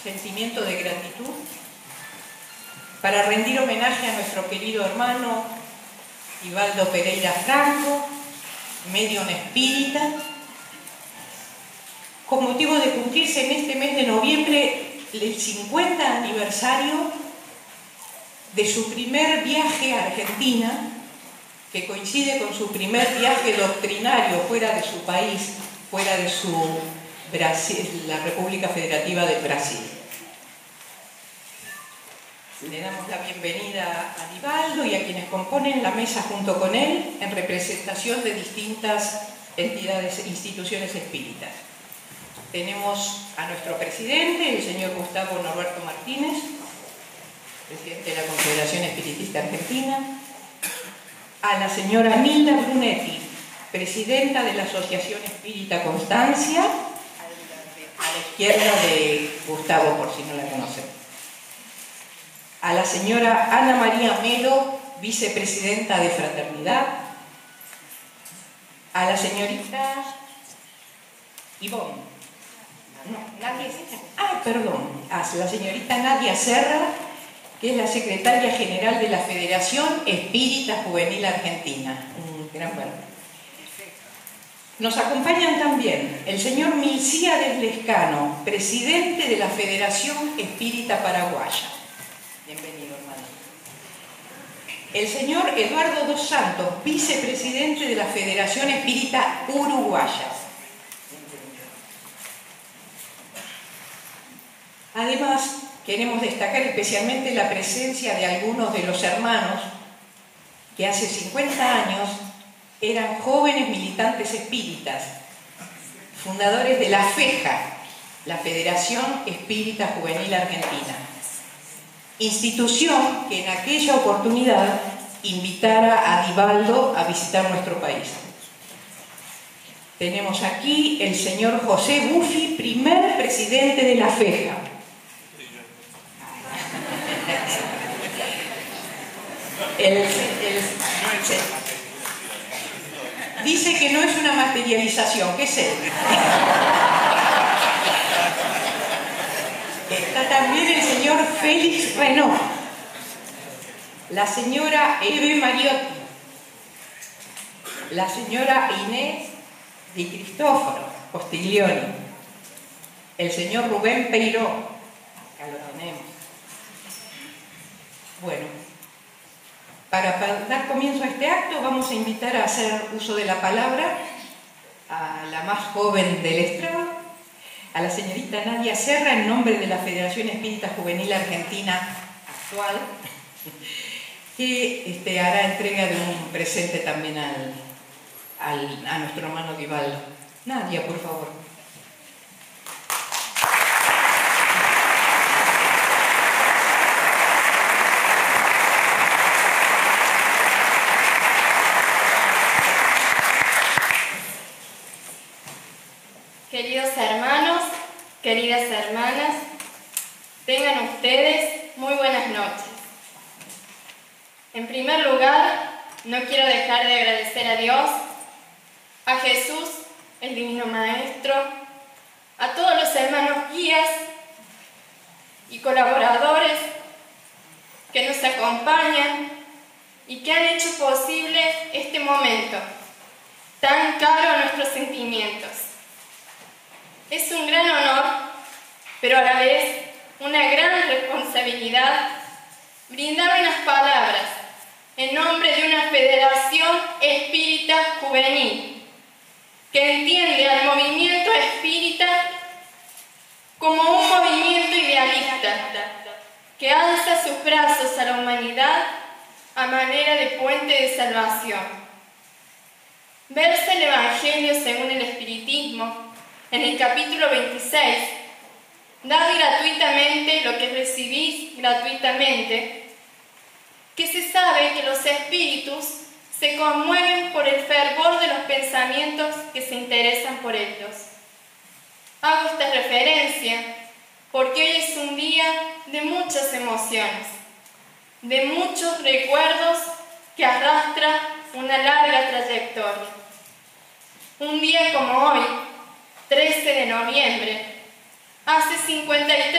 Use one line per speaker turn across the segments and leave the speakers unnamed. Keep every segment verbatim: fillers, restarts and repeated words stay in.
sentimiento de gratitud para rendir homenaje a nuestro querido hermano Divaldo Pereira Franco, medium espírita, con motivo de cumplirse en este mes de noviembre el cincuenta aniversario de su primer viaje a Argentina, que coincide con su primer viaje doctrinario fuera de su país, fuera de su Brasil, la República Federativa del Brasil. Le damos la bienvenida a Divaldo y a quienes componen la mesa junto con él en representación de distintas entidades e instituciones espíritas. Tenemos a nuestro presidente, el señor Gustavo Norberto Martínez, presidente de la Confederación Espiritista Argentina, a la señora Nilda Brunetti, presidenta de la Asociación Espírita Constancia, a la izquierda de Gustavo, por si no la conocen, a la señora Ana María Melo, vicepresidenta de Fraternidad, a la señorita Ivonne, no, Nadia, ah, perdón, a la señorita Nadia Serra, que es la secretaria general de la Federación Espírita Juvenil Argentina. Un gran valor. Nos acompañan también el señor Milcíades Lescano, presidente de la Federación Espírita Paraguaya. Bienvenido, hermano. El señor Eduardo dos Santos, vicepresidente de la Federación Espírita Uruguaya. Además, queremos destacar especialmente la presencia de algunos de los hermanos que hace cincuenta años eran jóvenes militantes espíritas, fundadores de la FEJA, la Federación Espírita Juvenil Argentina, institución que en aquella oportunidad invitara a Divaldo a visitar nuestro país. Tenemos aquí el señor José Buffi, primer presidente de la FEJA. El, el, el, dice que no es una materialización, ¿qué es él? Está también el señor Félix Renault, la señora Eve Mariotti, la señora Inés Di Cristóforo Postiglioni, el señor Rubén Peiró, acá lo tenemos. Bueno, Para, para dar comienzo a este acto vamos a invitar a hacer uso de la palabra a la más joven del estrado, a la señorita Nadia Serra, en nombre de la Federación Espírita Juvenil Argentina actual, que este, hará entrega de un presente también al, al, a nuestro hermano Divaldo. Nadia, por favor.
Queridos hermanos, queridas hermanas, tengan ustedes muy buenas noches. En primer lugar, no quiero dejar de agradecer a Dios, a Jesús, el Divino Maestro, a todos los hermanos guías y colaboradores que nos acompañan y que han hecho posible este momento tan caro a nuestros sentimientos. Es un gran honor, pero a la vez una gran responsabilidad, brindar unas palabras en nombre de una Federación Espírita Juvenil que entiende al movimiento espírita como un movimiento idealista que alza sus brazos a la humanidad a manera de puente de salvación. Verse el Evangelio según el Espiritismo en el capítulo veintiséis, dad gratuitamente lo que recibís gratuitamente, que se sabe que los espíritus se conmueven por el fervor de los pensamientos que se interesan por ellos. Hago esta referencia porque hoy es un día de muchas emociones, de muchos recuerdos que arrastra una larga trayectoria. Un día como hoy, trece de noviembre, hace cincuenta y tres años,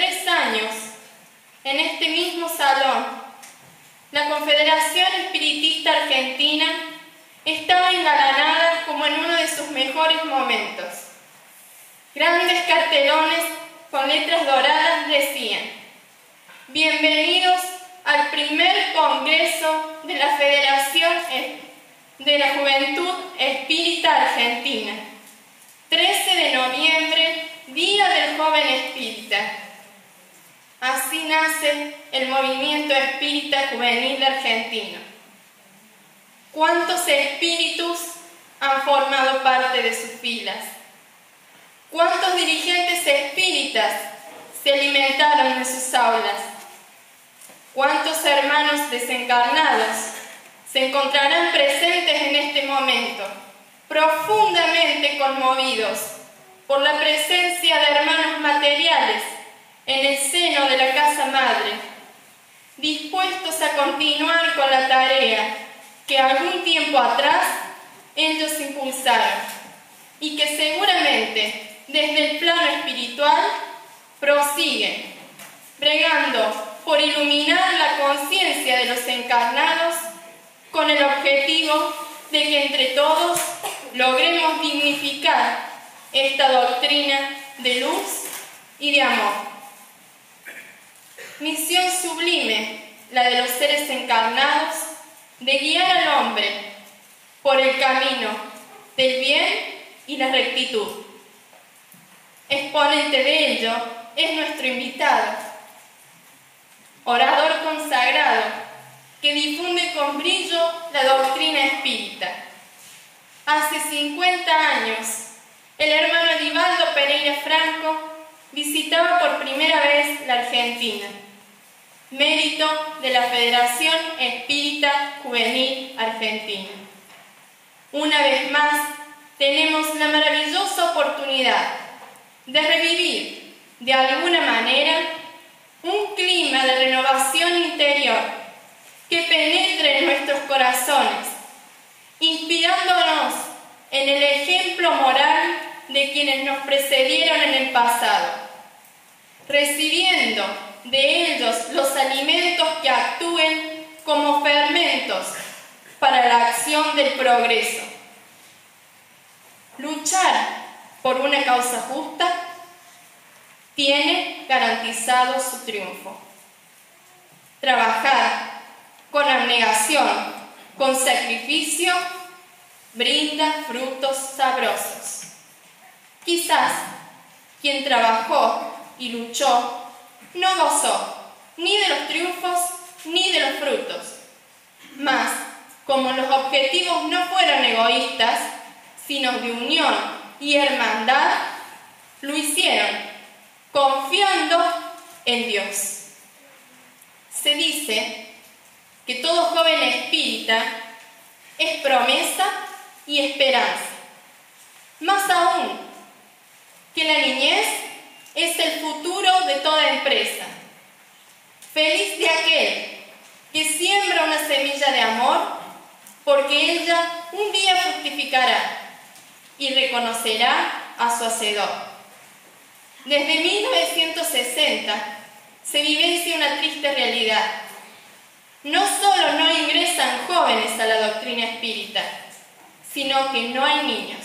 años, en este mismo salón, la Confederación Espiritista Argentina estaba engalanada como en uno de sus mejores momentos. Grandes cartelones con letras doradas decían: bienvenidos al primer Congreso de la Federación de la Juventud Espírita Argentina, trece de noviembre, Día del Joven Espírita. Así nace el movimiento espírita juvenil argentino. ¿Cuántos espíritus han formado parte de sus filas? ¿Cuántos dirigentes espíritas se alimentaron de sus aulas? ¿Cuántos hermanos desencarnados se encontrarán presentes en este momento, profundamente conmovidos por la presencia de hermanos materiales en el seno de la casa madre, dispuestos a continuar con la tarea que algún tiempo atrás ellos impulsaron y que seguramente desde el plano espiritual prosiguen, bregando por iluminar la conciencia de los encarnados con el objetivo de que entre todos logremos dignificar esta doctrina de luz y de amor. Misión sublime, la de los seres encarnados, de guiar al hombre por el camino del bien y la rectitud. Exponente de ello es nuestro invitado, orador consagrado que difunde con brillo la doctrina espírita. Hace cincuenta años, el hermano Edivaldo Pereira Franco visitaba por primera vez la Argentina, mérito de la Federación Espírita Juvenil Argentina. Una vez más, tenemos la maravillosa oportunidad de revivir, de alguna manera, un clima de renovación interior que penetre en nuestros corazones, inspirándonos en el ejemplo moral de quienes nos precedieron en el pasado, recibiendo de ellos los alimentos que actúen como fermentos para la acción del progreso. Luchar por una causa justa tiene garantizado su triunfo. Trabajar con abnegación, con sacrificio, brinda frutos sabrosos. Quizás quien trabajó y luchó no gozó ni de los triunfos ni de los frutos. Mas, como los objetivos no fueron egoístas, sino de unión y hermandad, lo hicieron confiando en Dios. Se dice que todo joven espírita es promesa y esperanza. Más aún, que la niñez es el futuro de toda empresa. Feliz de aquel que siembra una semilla de amor, porque ella un día fructificará y reconocerá a su hacedor. Desde mil novecientos sesenta se vivencia una triste realidad. No solo no ingresan jóvenes a la doctrina espírita, sino que no hay niños.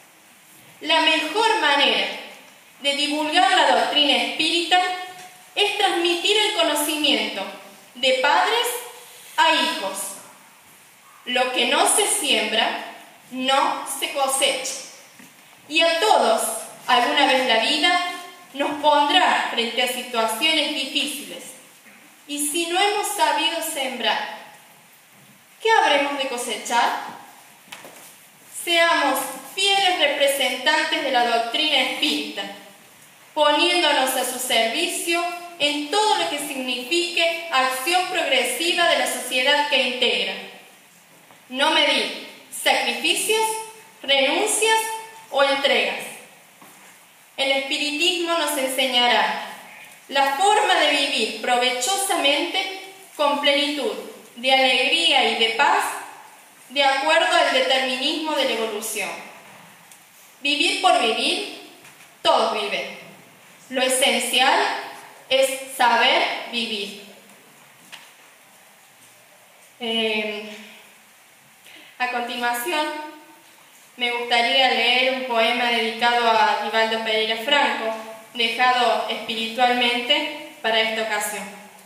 La mejor manera de divulgar la doctrina espírita es transmitir el conocimiento de padres a hijos. Lo que no se siembra, no se cosecha. Y a todos, alguna vez la vida nos pondrá frente a situaciones difíciles. Y si no hemos sabido sembrar, ¿qué habremos de cosechar? Seamos fieles representantes de la doctrina espírita, poniéndonos a su servicio en todo lo que signifique acción progresiva de la sociedad que integra. No medir sacrificios, renuncias o entregas. El espiritismo nos enseñará la forma de vivir provechosamente con plenitud de alegría y de paz, de acuerdo al determinismo de la evolución. Vivir por vivir, todos viven. Lo esencial es vivir. Eh, a continuación, me gustaría leer un poema dedicado a Divaldo Pereira Franco, dejado espiritualmente para esta ocasión.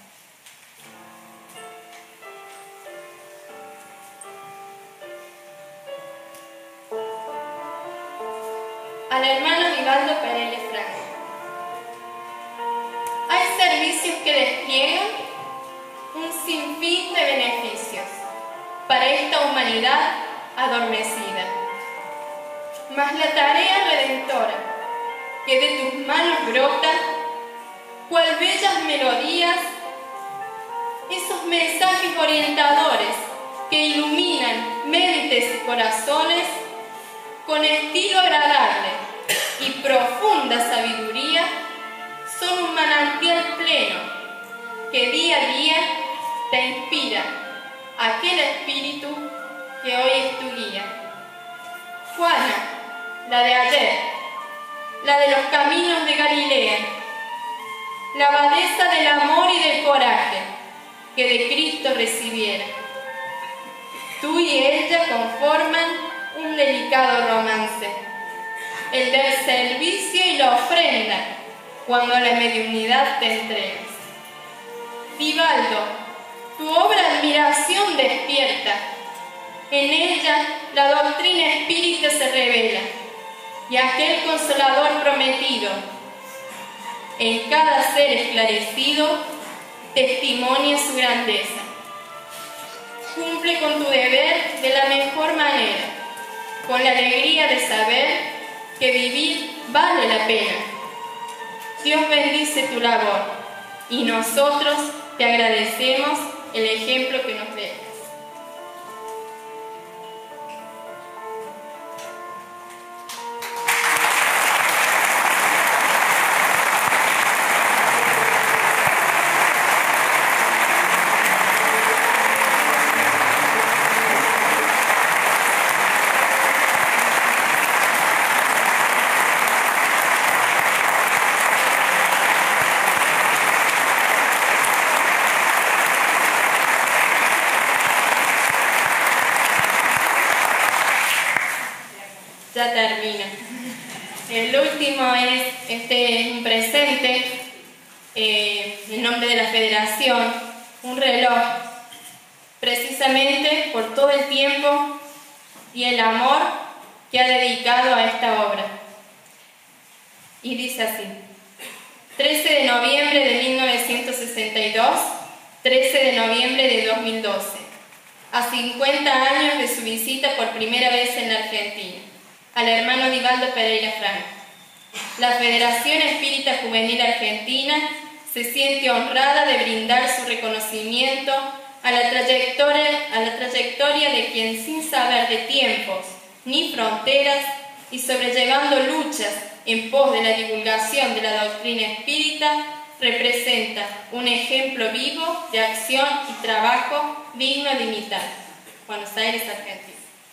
Al hermano Divaldo Pereira Franco. Hay servicios que despliegan un sinfín de beneficios para esta humanidad adormecida. Mas la tarea redentora que de tus manos brota, cual bellas melodías, esos mensajes orientadores que iluminan mentes y corazones con estilo agradable y profunda sabiduría, son un manantial pleno que día a día te inspira aquel espíritu que hoy es tu guía. Juana, la de ayer, la de los caminos de Galilea, la abadesa del amor y del coraje que de Cristo recibiera. Tú y ella conforman un delicado romance, el del servicio y la ofrenda cuando a la mediunidad te entregas. Divaldo, tu obra admiración despierta, en ella la doctrina espírita se revela y aquel consolador prometido en cada ser esclarecido testimonia su grandeza. Cumple con tu deber de la mejor manera, con la alegría de saber que vivir vale la pena. Dios bendice tu labor y nosotros te agradecemos el ejemplo que nos dejas. Ya termino. El último es este es un presente, eh, en nombre de la Federación, un reloj, precisamente por todo el tiempo y el amor que ha dedicado a esta obra. Y dice así: trece de noviembre de mil novecientos sesenta y dos, trece de noviembre de dos mil doce, a cincuenta años de su visita por primera vez en la Argentina, al hermano Divaldo Pereira Franco. La Federación Espírita Juvenil Argentina se siente honrada de brindar su reconocimiento a la trayectoria, a la trayectoria de quien, sin saber de tiempos ni fronteras y sobrellevando luchas en pos de la divulgación de la doctrina espírita, representa un ejemplo vivo de acción y trabajo digno de imitar. Buenos Aires, Argentina.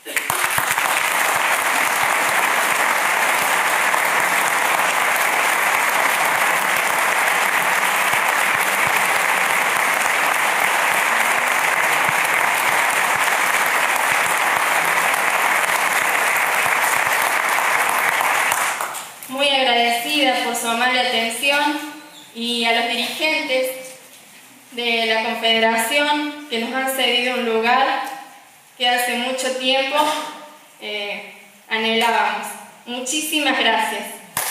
Muy agradecida por su amable atención y a los dirigentes de la Confederación que nos han cedido un lugar que hace mucho tiempo eh, anhelábamos. Muchísimas gracias.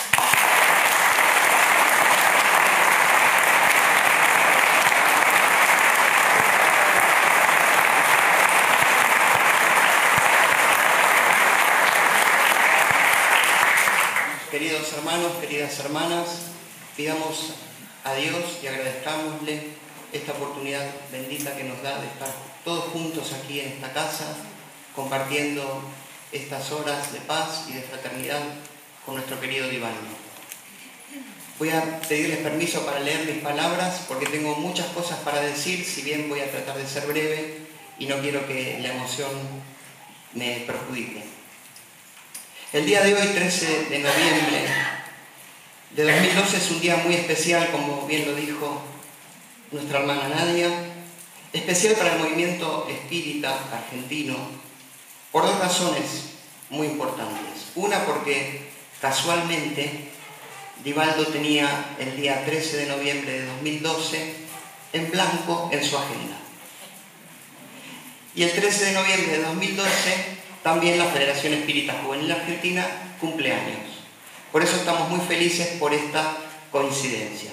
Queridos hermanos, queridas hermanas, pidamos a Dios y agradezcámosle esta oportunidad bendita que nos da de estar todos juntos aquí en esta casa, compartiendo estas horas de paz y de fraternidad con nuestro querido Divaldo. Voy a pedirles permiso para leer mis palabras porque tengo muchas cosas para decir, si bien voy a tratar de ser breve y no quiero que la emoción me perjudique. El día de hoy, trece de noviembre de dos mil doce, es un día muy especial, como bien lo dijo nuestra hermana Nadia, especial para el movimiento espírita argentino, por dos razones muy importantes. Una, porque casualmente Divaldo tenía el día trece de noviembre de dos mil doce en blanco en su agenda. Y el trece de noviembre de dos mil doce también la Federación Espírita Juvenil Argentina cumple años. Por eso estamos muy felices por esta coincidencia.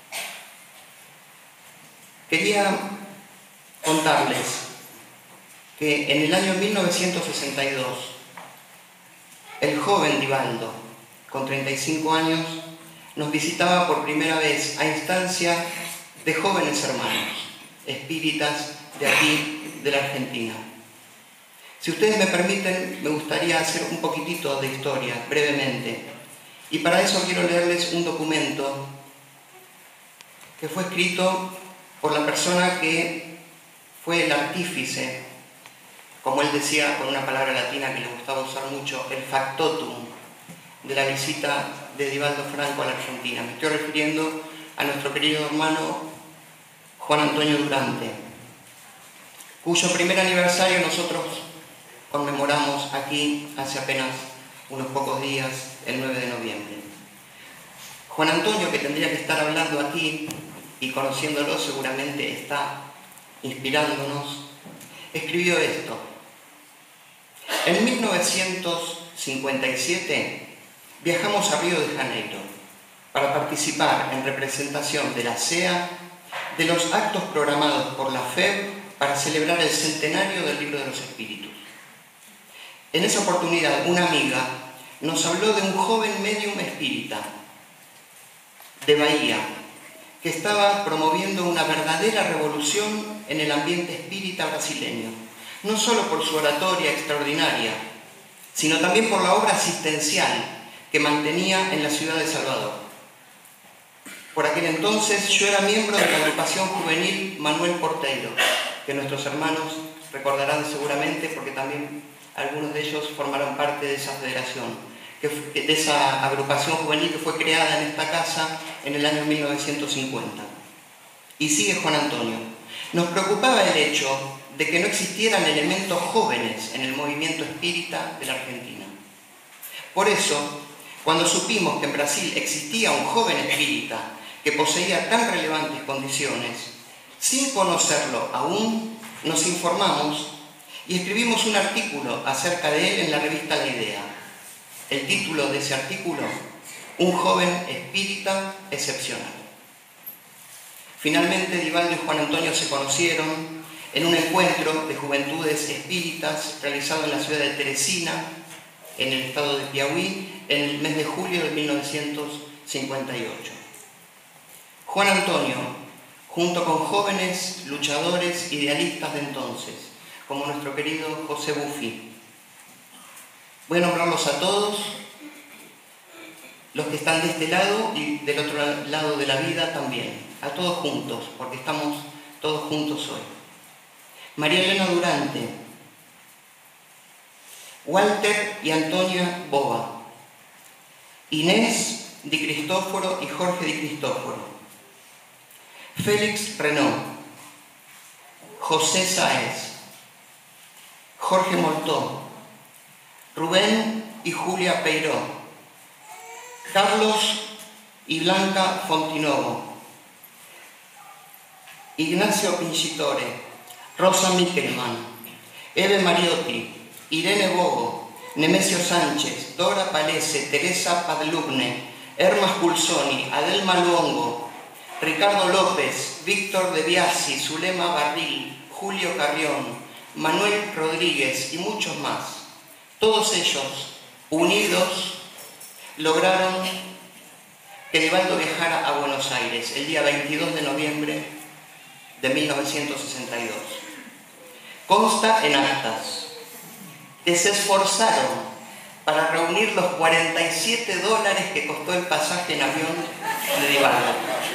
Quería contarles que en el año mil novecientos sesenta y dos, el joven Divaldo, con treinta y cinco años, nos visitaba por primera vez a instancia de jóvenes hermanos, espíritas de aquí, de la Argentina. Si ustedes me permiten, me gustaría hacer un poquitito de historia, brevemente. Y para eso quiero leerles un documento que fue escrito por la persona que fue el artífice, como él decía con una palabra latina que le gustaba usar mucho, el factotum de la visita de Divaldo Franco a la Argentina. Me estoy refiriendo a nuestro querido hermano Juan Antonio Durante, cuyo primer aniversario nosotros conmemoramos aquí hace apenas unos pocos días, el nueve de noviembre. Juan Antonio, que tendría que estar hablando aquí y conociéndolo seguramente está inspirándonos, escribió esto. En mil novecientos cincuenta y siete viajamos a Río de Janeiro para participar en representación de la C E A de los actos programados por la F E B para celebrar el centenario del Libro de los Espíritus. En esa oportunidad, una amiga nos habló de un joven médium espírita de Bahía que estaba promoviendo una verdadera revolución en el ambiente espírita brasileño, no solo por su oratoria extraordinaria, sino también por la obra asistencial que mantenía en la ciudad de Salvador. Por aquel entonces yo era miembro de la agrupación juvenil Manuel Porteiro, que nuestros hermanos recordarán seguramente porque también algunos de ellos formaron parte de esa federación, que fue, de esa agrupación juvenil que fue creada en esta casa en el año mil novecientos cincuenta. Y sigue Juan Antonio. Nos preocupaba el hecho de que no existieran elementos jóvenes en el movimiento espírita de la Argentina. Por eso, cuando supimos que en Brasil existía un joven espírita que poseía tan relevantes condiciones, sin conocerlo aún, nos informamos y escribimos un artículo acerca de él en la revista La Idea. El título de ese artículo, Un joven espírita excepcional. Finalmente, Divaldo y Juan Antonio se conocieron en un encuentro de juventudes espíritas realizado en la ciudad de Teresina, en el estado de Piauí, en el mes de julio de mil novecientos cincuenta y ocho. Juan Antonio, junto con jóvenes luchadores idealistas de entonces, como nuestro querido José Buffi. Voy a nombrarlos a todos, los que están de este lado y del otro lado de la vida también, a todos juntos, porque estamos todos juntos hoy. María Elena Durante, Walter y Antonia Boba, Inés Di Cristóforo y Jorge Di Cristóforo, Félix Renaud, José Sáez, Jorge Moltó, Rubén y Julia Peiró, Carlos y Blanca Fontinovo, Ignacio Pincitore, Rosa Michelman, Eve Mariotti, Irene Bogo, Nemesio Sánchez, Dora Palese, Teresa Padlugne, Hermas Pulsoni, Adelma Luongo, Ricardo López, Víctor De Biasi, Zulema Barril, Julio Carrión, Manuel Rodríguez y muchos más. Todos ellos, unidos, lograron que Divaldo viajara a Buenos Aires el día veintidós de noviembre de mil novecientos sesenta y dos. Consta en actas que se esforzaron para reunir los cuarenta y siete dólares que costó el pasaje en avión de Divaldo.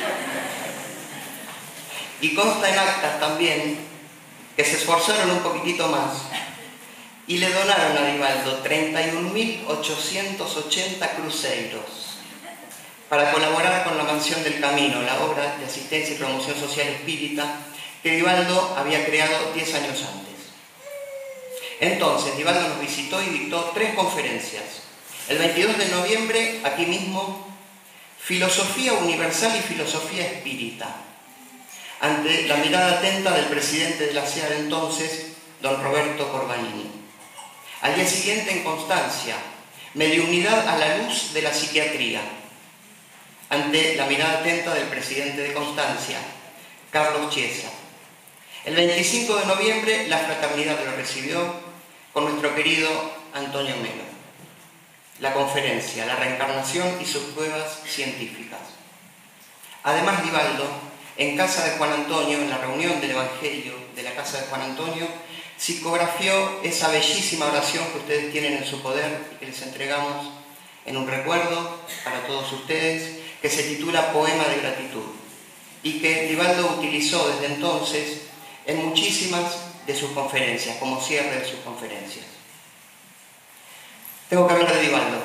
Y consta en actas también que se esforzaron un poquitito más y le donaron a Divaldo treinta y un mil ochocientos ochenta cruzeiros, para colaborar con la Mansión del Camino, la obra de asistencia y promoción social espírita que Divaldo había creado diez años antes. Entonces, Divaldo nos visitó y dictó tres conferencias. El veintidós de noviembre, aquí mismo, Filosofía Universal y Filosofía Espírita, ante la mirada atenta del presidente de la C E A de entonces, don Roberto Corbanini. Al día siguiente, en Constancia, Mediunidad a la luz de la psiquiatría, ante la mirada atenta del presidente de Constancia, Carlos Chiesa. El veinticinco de noviembre, la fraternidad lo recibió con nuestro querido Antonio Melo. La conferencia, la reencarnación y sus pruebas científicas. Además, Divaldo, en casa de Juan Antonio, en la reunión del Evangelio de la casa de Juan Antonio, psicografió esa bellísima oración que ustedes tienen en su poder y que les entregamos en un recuerdo para todos ustedes, que se titula Poema de Gratitud, y que Divaldo utilizó desde entonces en muchísimas de sus conferencias, como cierre de sus conferencias. Tengo que hablar de Divaldo.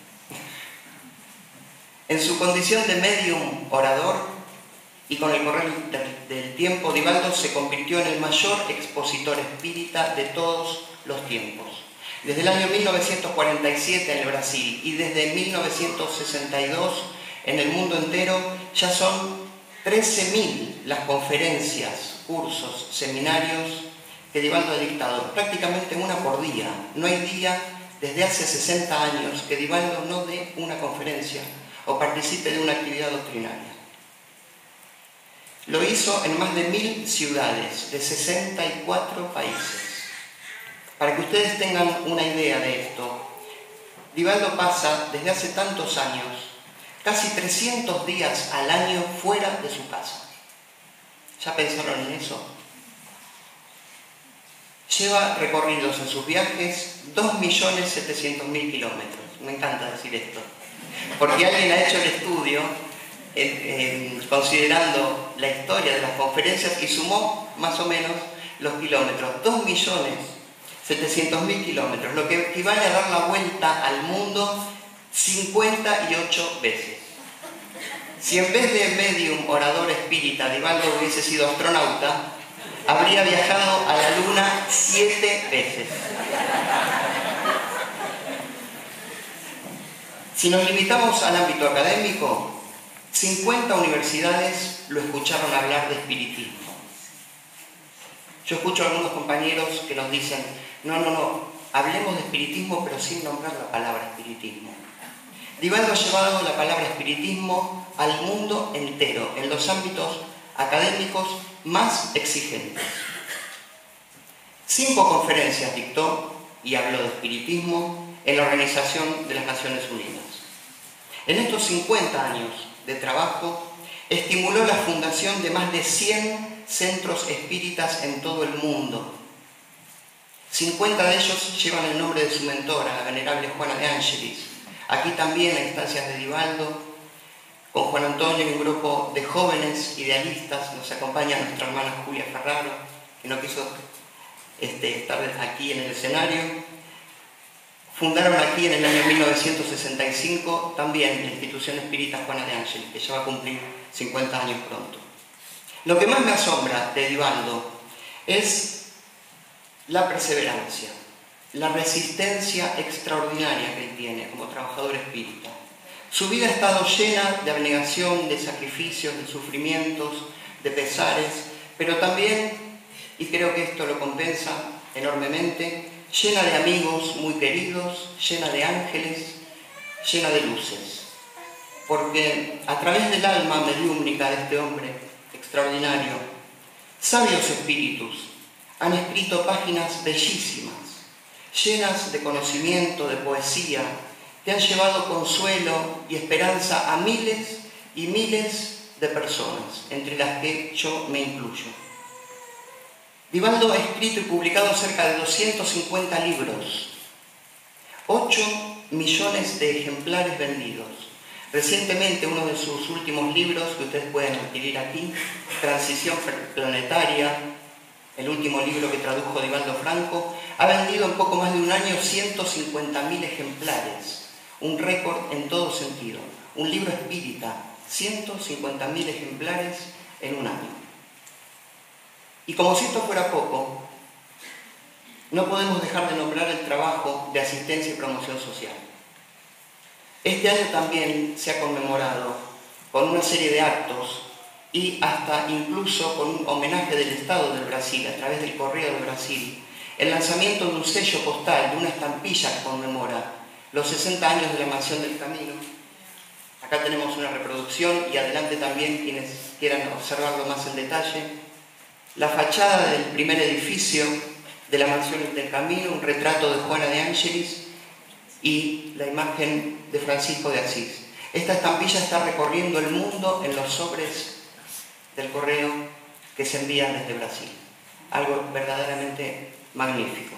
En su condición de medium orador y con el correr del tiempo, Divaldo se convirtió en el mayor expositor espírita de todos los tiempos. Desde el año mil novecientos cuarenta y siete en el Brasil y desde mil novecientos sesenta y dos en el mundo entero, ya son trece mil las conferencias, cursos, seminarios que Divaldo ha dictado, prácticamente una por día. No hay día desde hace sesenta años que Divaldo no dé una conferencia o participe de una actividad doctrinaria. Lo hizo en más de mil ciudades de sesenta y cuatro países. Para que ustedes tengan una idea de esto, Divaldo pasa desde hace tantos años casi trescientos días al año fuera de su casa. ¿Ya pensaron en eso? Lleva recorridos en sus viajes dos millones setecientos mil kilómetros. Me encanta decir esto, porque alguien ha hecho el estudio eh, eh, considerando la historia de las conferencias y sumó más o menos los kilómetros. dos millones setecientos mil kilómetros, lo que equivale a dar la vuelta al mundo cincuenta y ocho veces. Si en vez de medium, orador, espírita, Divaldo hubiese sido astronauta, habría viajado a la Luna siete veces. Si nos limitamos al ámbito académico, cincuenta universidades lo escucharon hablar de espiritismo. Yo escucho a algunos compañeros que nos dicen, no, no, no, hablemos de espiritismo pero sin nombrar la palabra espiritismo. Divaldo ha llevado la palabra espiritismo al mundo entero, en los ámbitos académicos más exigentes. Cinco conferencias dictó y habló de espiritismo en la Organización de las Naciones Unidas. En estos cincuenta años de trabajo, estimuló la fundación de más de cien centros espíritas en todo el mundo. cincuenta de ellos llevan el nombre de su mentora, la venerable Juana de Ángelis. Aquí también, en instancias de Divaldo, con Juan Antonio y un grupo de jóvenes idealistas, nos acompaña nuestra hermana Julia Ferraro, que no quiso este, estar aquí en el escenario. Fundaron aquí en el año mil novecientos sesenta y cinco también la institución espírita Juana de Ángeles, que ya va a cumplir cincuenta años pronto. Lo que más me asombra de Divaldo es la perseverancia, la resistencia extraordinaria que él tiene como trabajador espírita. Su vida ha estado llena de abnegación, de sacrificios, de sufrimientos, de pesares, pero también, y creo que esto lo compensa enormemente, llena de amigos muy queridos, llena de ángeles, llena de luces. Porque a través del alma mediúmnica de este hombre extraordinario, sabios espíritus han escrito páginas bellísimas, llenas de conocimiento, de poesía, que han llevado consuelo y esperanza a miles y miles de personas, entre las que yo me incluyo. Divaldo ha escrito y publicado cerca de doscientos cincuenta libros, ocho millones de ejemplares vendidos. Recientemente, uno de sus últimos libros, que ustedes pueden adquirir aquí, Transición Planetaria, el último libro que tradujo Divaldo Franco, ha vendido en poco más de un año ciento cincuenta mil ejemplares, un récord en todo sentido. un libro espírita, ciento cincuenta mil ejemplares en un año. Y como si esto fuera poco, no podemos dejar de nombrar el trabajo de asistencia y promoción social. Este año también se ha conmemorado con una serie de actos y hasta incluso con un homenaje del Estado del Brasil, a través del Correo de Brasil, el lanzamiento de un sello postal, de una estampilla que conmemora los sesenta años de la Mansión del Camino. Acá tenemos una reproducción y adelante también quienes quieran observarlo más en detalle. La fachada del primer edificio de la Mansión del Camino, un retrato de Juana de Ángelis y la imagen de Francisco de Asís. Esta estampilla está recorriendo el mundo en los sobres del correo que se envían desde Brasil. Algo verdaderamente magnífico.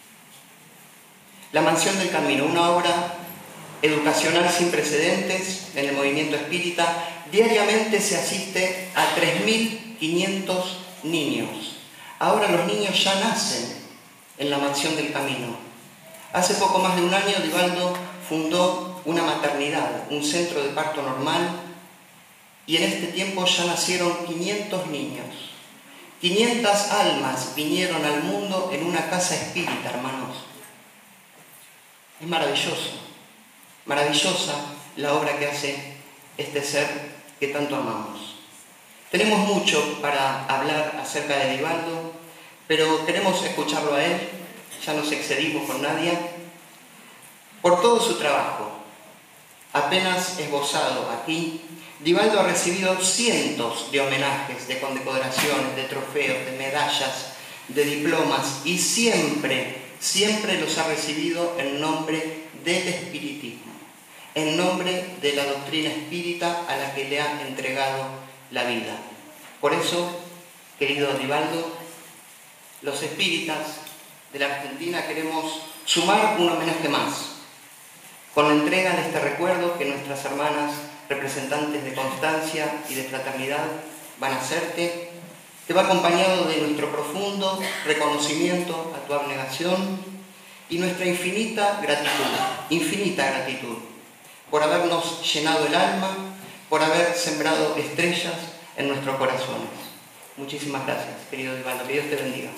La Mansión del Camino, una obra educacional sin precedentes en el movimiento espírita. Diariamente se asiste a tres mil quinientos niños. Ahora los niños ya nacen en la Mansión del Camino. Hace poco más de un año Divaldo fundó una maternidad, un centro de parto normal, y en este tiempo ya nacieron quinientos niños. quinientas almas vinieron al mundo en una casa espírita, hermanos. Es maravilloso, maravillosa la obra que hace este ser que tanto amamos. Tenemos mucho para hablar acerca de Divaldo, pero queremos escucharlo a él, ya nos excedimos con Nadia, por todo su trabajo, apenas esbozado aquí. Divaldo ha recibido cientos de homenajes, de condecoraciones, de trofeos, de medallas, de diplomas, y siempre, siempre los ha recibido en nombre del espiritismo, en nombre de la doctrina espírita a la que le ha entregado la vida. Por eso, querido Divaldo, los espíritas de la Argentina queremos sumar un homenaje más, con la entrega de este recuerdo que nuestras hermanas representantes de constancia y de fraternidad van a hacerte, que va acompañado de nuestro profundo reconocimiento a tu abnegación y nuestra infinita gratitud, infinita gratitud, por habernos llenado el alma, por haber sembrado estrellas en nuestros corazones. Muchísimas gracias, querido Divaldo, que Dios te bendiga.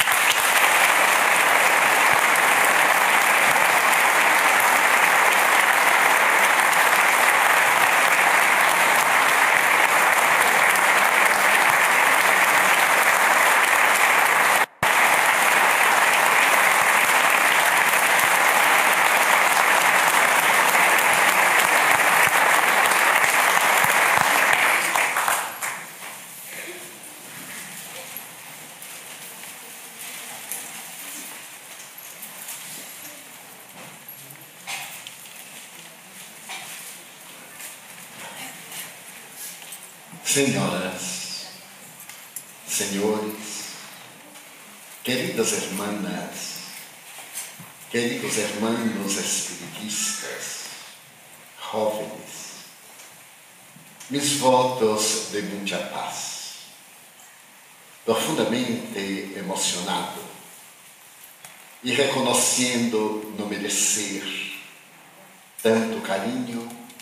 Señoras, señores, queridas hermanas, queridos hermanos espiritistas, jóvenes, mis votos de mucha paz. Profundamente emocionado y reconociendo no merecer tanto cariño,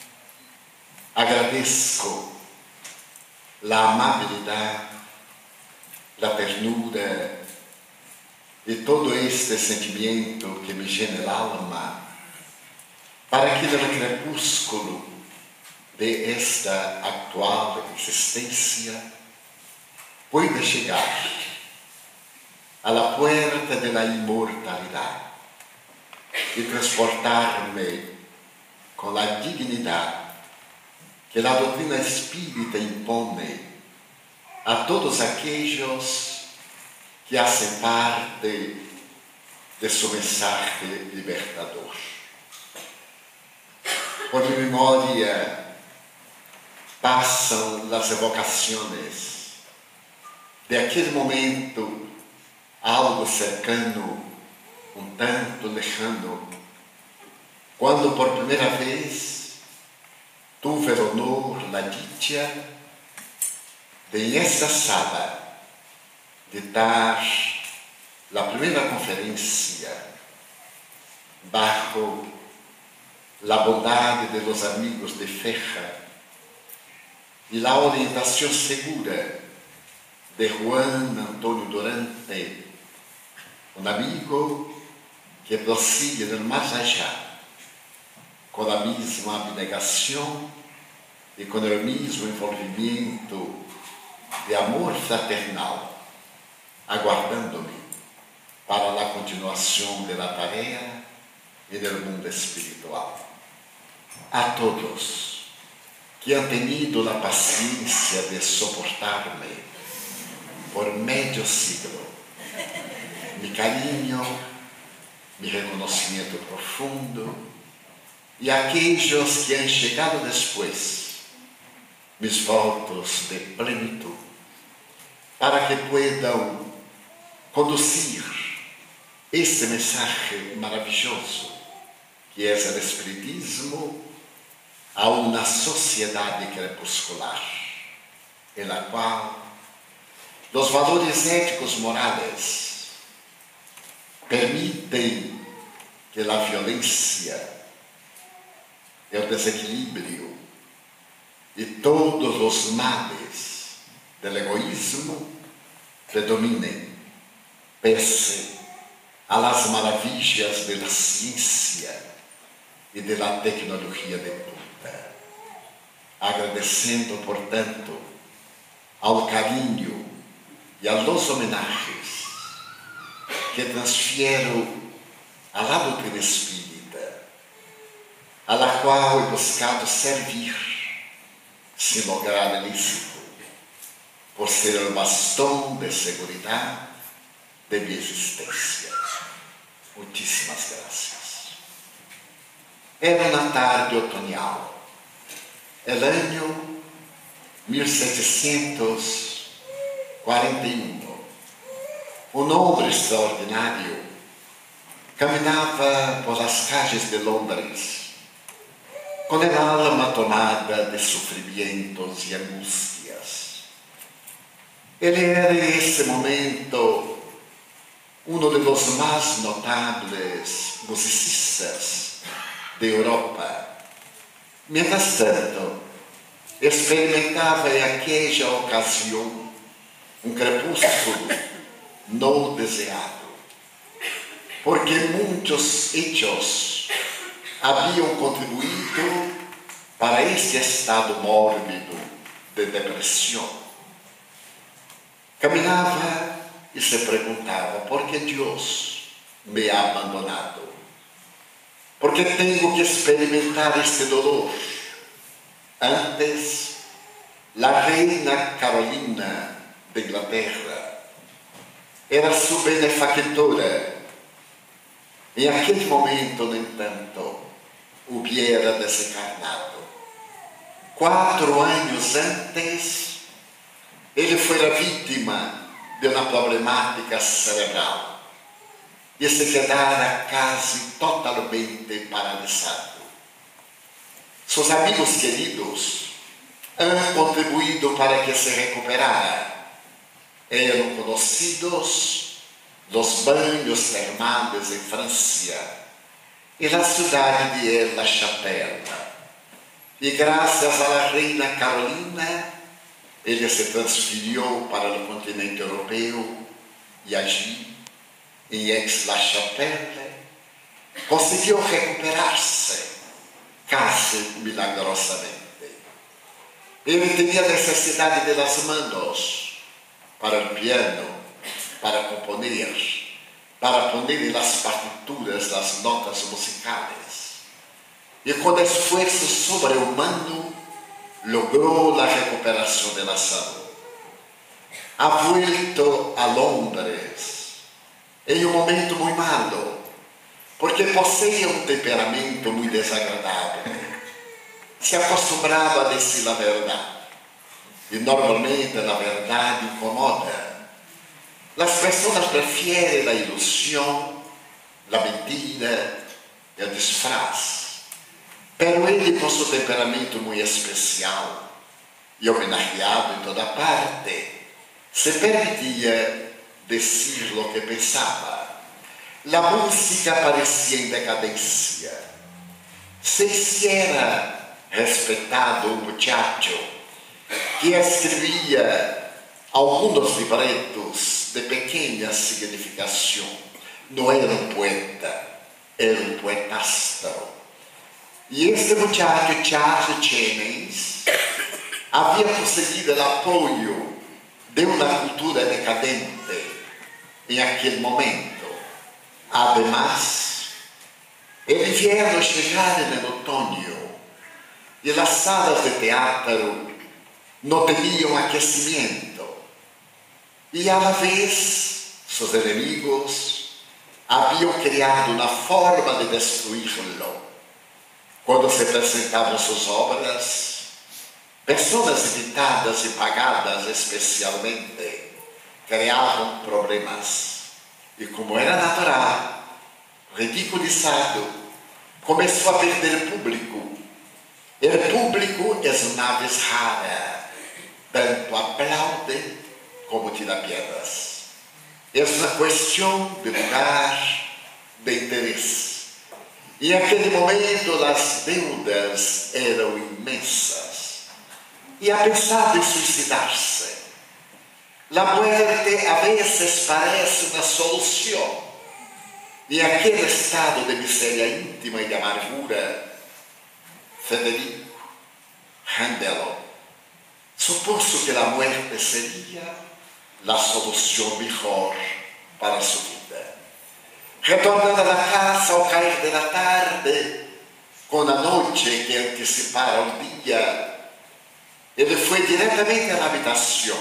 agradezco la amabilidad, la ternura y todo este sentimiento que me llena el alma para que en el crepúsculo de esta actual existencia pueda llegar a la puerta de la inmortalidad y transportarme con la dignidad que la doctrina espírita impone a todos aquellos que hacen parte de su mensaje libertador. Por mi memoria pasan las evocaciones de aquel momento, algo cercano, un tanto lejano, cuando por primera vez tuve el honor, la dicha de en esta sala de dar la primera conferencia bajo la bondad de los amigos de Feja y la orientación segura de Juan Antonio Durante, un amigo que prosigue del más allá con la misma abnegación y con el mismo envolvimiento de amor fraternal, aguardándome para la continuación de la tarea en el mundo espiritual. A todos que han tenido la paciencia de soportarme por medio siglo, mi cariño, mi reconocimiento profundo, y a aquellos que han llegado después, mis votos de plenitud, para que puedan conducir este mensaje maravilloso que es el espiritismo a una sociedad crepuscular, en la cual los valores éticos morales permiten que la violencia, el desequilibrio y todos los males del egoísmo predominen, pese a las maravillas de la ciencia y de la tecnología de punta. Agradeciendo, por tanto, al cariño y a los homenajes que transfiero a la doctrina espírita, a la cual he buscado servir sin lograr el éxito, por ser el bastón de seguridad de mi existencia. Muchísimas gracias. Era una tarde otoñal, el año mil setecientos cuarenta y uno. Un hombre extraordinario caminaba por las calles de Londres con el alma tomada de sufrimientos y angustias. Él era en ese momento uno de los más notables musicistas de Europa. Mientras tanto, experimentaba en aquella ocasión un crepúsculo no deseado, porque muchos hechos habían contribuido para este estado mórbido de depresión. Caminaba y se preguntaba: ¿por qué Dios me ha abandonado? ¿Por qué tengo que experimentar este dolor? Antes, la reina Carolina de Inglaterra era su benefactora. En aquel momento, no entanto, hubiera desencarnado. Cuatro años antes, ele fuera víctima de una problemática cerebral y se quedara casi totalmente paralizado. Sus amigos queridos han contribuido para que se recuperara. Eran conocidos los baños termales en Francia y la ciudad de La Chapelle. Y gracias a la reina Carolina, ele se transfirió para el continente europeo y allí, en Aix-la-Chapelle, consiguió recuperarse casi milagrosamente. Ele tenía necesidad de las manos para el piano, para componer, para poner en las partituras las notas musicales. Y con esfuerzo sobrehumano logró la recuperación de la salud. Ha vuelto a Londres en un momento muy malo, porque poseía un temperamento muy desagradable. Se acostumbraba a decir la verdad, y normalmente la verdad incomoda. Las personas prefieren la ilusión, la mentira, el disfraz. Pero ele, com seu temperamento muito especial e homenageado em toda parte, se permitia dizer o que pensava. A música parecia em decadência. se hiciera respetado un muchacho que escribía algunos libretos de pequeña significación. No era un poeta, era un poetastro. Y este muchacho, Charles Jennings, había conseguido el apoyo de una cultura decadente en aquel momento. Además, el invierno llegaba en el otoño y las salas de teatro no tenían aquecimiento. Y a la vez, sus enemigos habían creado una forma de destruirlo. Cuando se presentaban sus obras, personas invitadas y pagadas especialmente creaban problemas. Y como era natural, ridiculizado, comenzó a perder el público. El público es una aves rara, tanto aplaude como tira piedras. Es una cuestión de lugar, de interés. Y en aquel momento las deudas eran inmensas. Y ha pensado en suicidarse. La muerte a veces parece una solución. Y en aquel estado de miseria íntima y de amargura, Federico Handel supuso que la muerte sería la solución mejor para su vida. Retornando a la casa al caer de la tarde, con la noche que anticipara el día, él fue directamente a la habitación.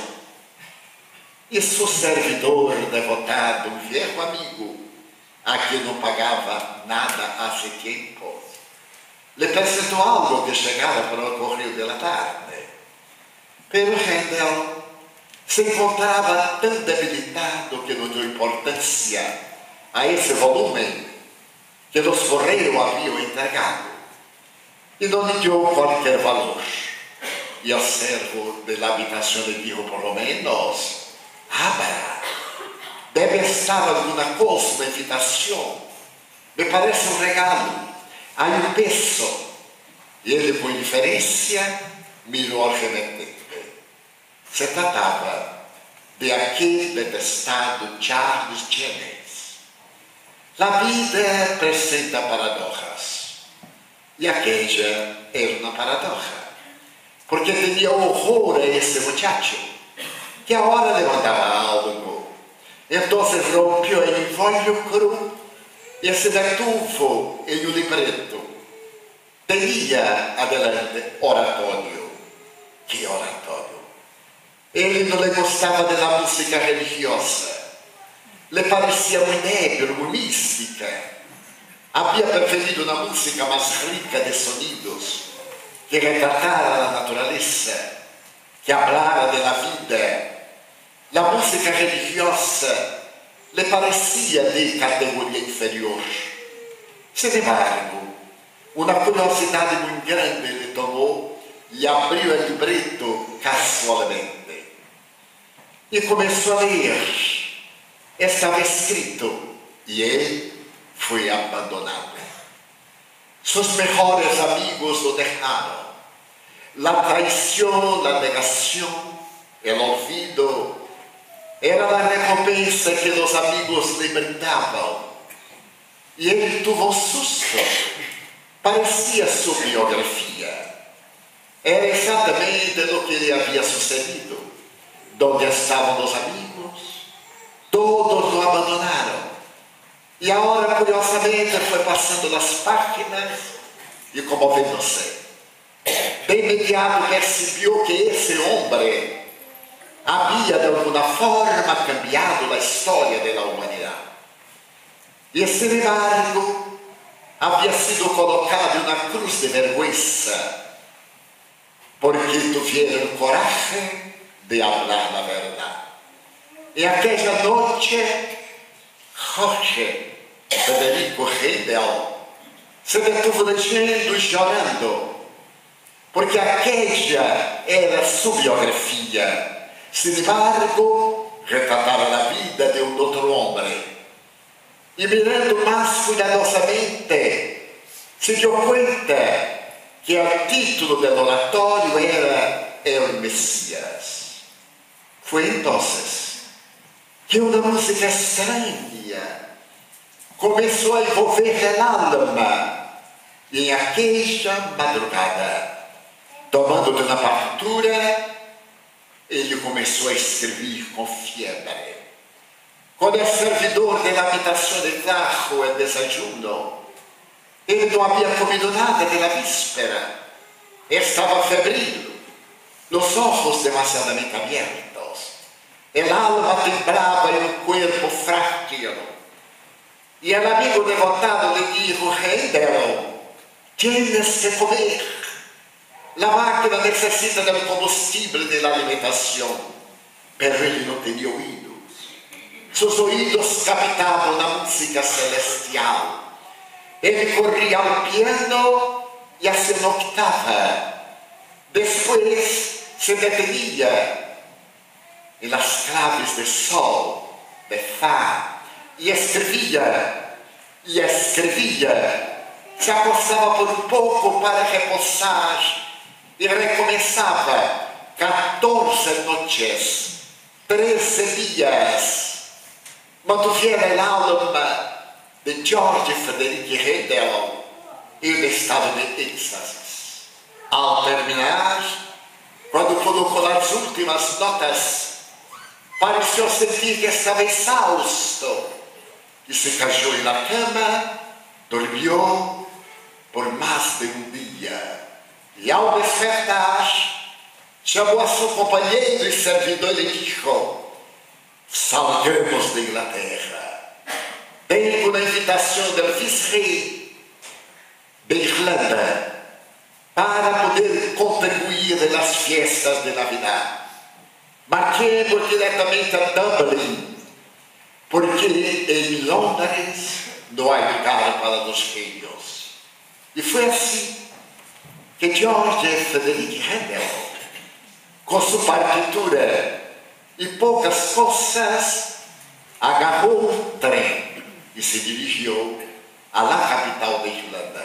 Y su servidor devotado, un viejo amigo, a quien no pagaba nada hace tiempo, le presentó algo que llegara por el correo de la tarde. Pero Handel se encontraba tan debilitado que no dio importancia a ese volumen que los correos habían entregado y no le dio cualquier valor. Y el servo de la habitación le dijo, por lo menos, abra, debe estar alguna cosa, una invitación, me parece un regalo, hay un peso. Y él con indiferencia miró al remetente. Se trataba de aquel detestado Charles Jennings. La vida presenta paradojas, y aquella era una paradoja, porque tenía horror a ese muchacho, que ahora le mandaba algo. Entonces rompió el invólucro y se detuvo en un libreto. Tenía adelante oratorio. ¿Qué oratorio? Él no le gustaba de la música religiosa. Le parecía muy negro, muy mística. Había preferido una música más rica de sonidos, que retratara la naturaleza, que hablara de la vida. La música religiosa le parecía de categoría inferior. Sin embargo, una curiosidad muy grande le tomó y abrió el libreto casualmente. Y comenzó a leer. Estaba escrito y él fue abandonado. Sus mejores amigos lo dejaron. La traición, la negación, el olvido era la recompensa que los amigos le brindaban. Y él tuvo un susto. Parecía su biografía. Era exactamente lo que le había sucedido. ¿Dónde estaban los amigos? Todos lo abandonaron. Y ahora, curiosamente, fue pasando las páginas y conmoviéndose. De inmediato percibió que ese hombre había de alguna forma cambiado la historia de la humanidad. Y sin embargo, había sido colocado en una cruz de vergüenza porque tuviera el coraje de hablar la verdad. Y aquella noche, Jorge Federico Handel se detuvo leyendo y llorando, porque aquella era su biografía. Sin embargo, retrataba la vida de un otro hombre. Y mirando más cuidadosamente, se dio cuenta que el título del oratorio era El Mesías. Fue entonces que una música extraña comenzó a envolver el alma, y en aquella madrugada, tomando de una partitura, ele comenzó a escribir con fiebre. Quando el servidor de la habitación le trajo el desayuno, ele no había comido nada de la víspera. Estaba febril, los ojos demasiadamente abiertos, el alma temblaba y el cuerpo frágil. Y el amigo devotado le dijo: Handel, tienes que comer. La máquina necesita del combustible de la alimentación. Pero él no tenía oídos. Sus oídos captaban la música celestial. Él corría al piano y hacía una octava. Después se detenía en las claves de sol, de fa, y escribía, y escribía. Se acostaba por un poco para reposar y recomenzaba catorce noches, trece días. Mantuviera el alma de George Frederick Handel en estado de éxtasis. Al terminar, cuando colocó las últimas notas, pareció sentir que estaba exhausto y se cayó en la cama, durmió por más de un día. Y al despertar, llamó a su compañero y servidor y le dijo: salgamos de Inglaterra. Tengo una invitación del vicerrey de Irlanda para poder contribuir en las fiestas de Navidad. Marchemos directamente a Dublín, porque en Londres no hay lugar para los genios. Y fue así que George Frederick Handel, con su partitura y pocas cosas, agarró un tren y se dirigió a la capital de Irlanda.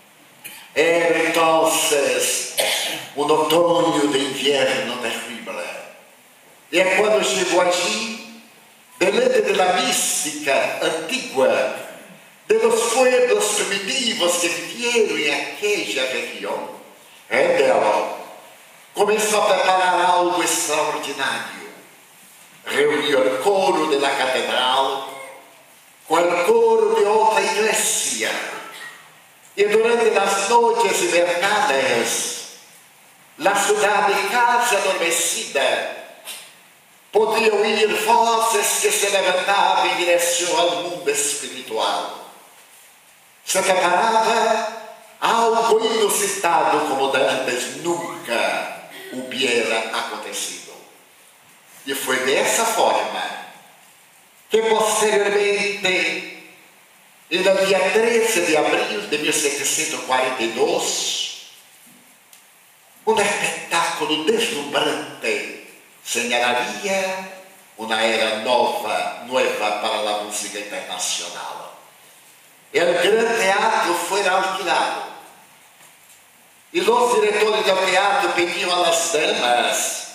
Era entonces un otoño de invierno terrible. Y cuando llegó allí, delante de la mística antigua de los pueblos primitivos que vivieron en aquella región, Handel comenzó a preparar algo extraordinario. Reunió el coro de la catedral con el coro de otra iglesia, y durante las noches invernales la ciudad casi adormecida podía oír voces que se levantaban en dirección al mundo espiritual. Se preparaba algo inusitado como antes nunca hubiera acontecido. Y fue de esa forma que posteriormente, en el día trece de abril de mil setecientos cuarenta y dos, un espectáculo deslumbrante señalaría una era nueva, nueva para la música internacional. El gran teatro fue alquilado y los directores del teatro pedían a las damas